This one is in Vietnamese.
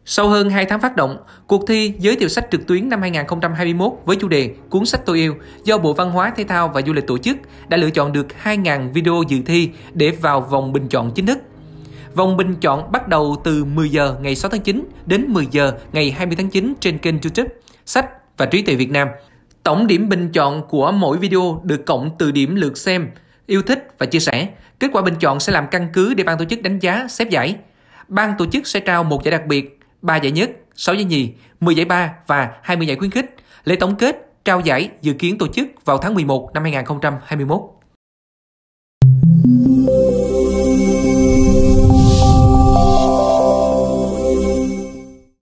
Sau hơn 2 tháng phát động, cuộc thi giới thiệu sách trực tuyến năm 2021 với chủ đề Cuốn sách tôi yêu do Bộ Văn hóa, Thể thao và Du lịch tổ chức đã lựa chọn được 2.000 video dự thi để vào vòng bình chọn chính thức. Vòng bình chọn bắt đầu từ 10 giờ ngày 6 tháng 9 đến 10 giờ ngày 20 tháng 9 trên kênh YouTube Sách và Trí tuệ Việt Nam. Tổng điểm bình chọn của mỗi video được cộng từ điểm lượt xem, yêu thích và chia sẻ. Kết quả bình chọn sẽ làm căn cứ để ban tổ chức đánh giá, xếp giải. Ban tổ chức sẽ trao 1 giải đặc biệt, 3 giải nhất, 6 giải nhì, 10 giải ba và 20 giải khuyến khích. Lễ tổng kết trao giải dự kiến tổ chức vào tháng 11 năm 2021.